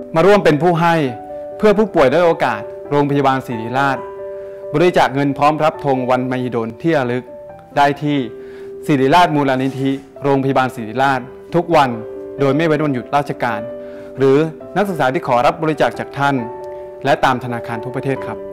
มาร่วมเป็นผู้ให้เพื่อผู้ป่วยด้อยโอกาสโรงพยาบาลศิริราชบริจาคเงินพร้อมรับธงวันมหิดลที่ระลึกได้ที่ศิริราชมูลนิธิโรงพยาบาลศิริราชทุกวันโดยไม่เว้นวันหยุดราชการหรือนักศึกษาที่ขอรับบริจาคจากท่านและตามธนาคารทุกประเทศครับ